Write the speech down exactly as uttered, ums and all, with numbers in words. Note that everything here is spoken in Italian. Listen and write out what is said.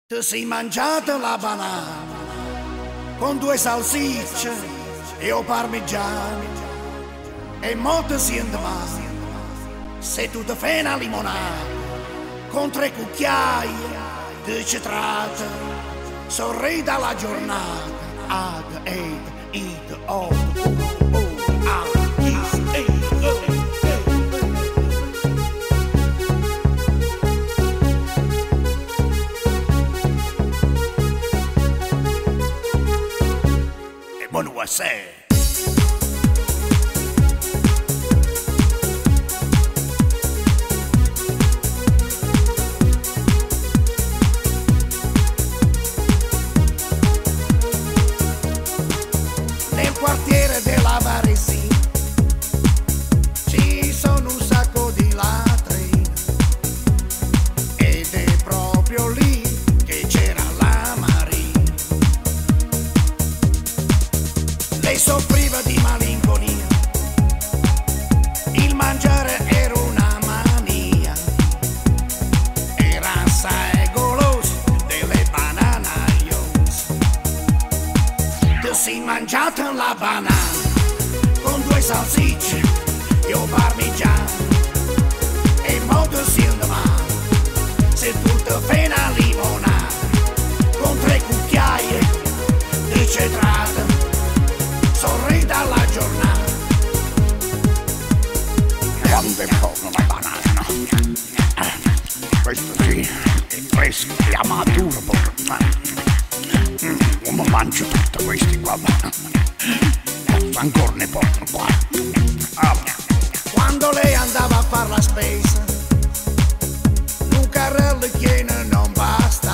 Ti sei mangiata la banana con due salsicce e o parmigiano e mo ti senti male se tu ti fai una limonata con tre cucchiai di citrata, sorridi alla giornata ad ed id o Buonasera. Nel quartiere della Varesi ci sono un sacco di ladri ed è proprio lì che c'era la Maria. Lei soffriva di malinconia, il mangiare era una mania, era assai golosa delle bananaios. Ti sei mangiata la banana con due salsicce e un parmigiano e mo ti senti male se tu ti fai una limonata con tre cucchiai di citrata, sorridi alla giornata. Quando è buona la banana, questo sì, è fresco, è maturo, non mi mangio tutti questi qua, ancora ne porto qua. Quando lei andava a far la spesa, un carrello pieno non basta.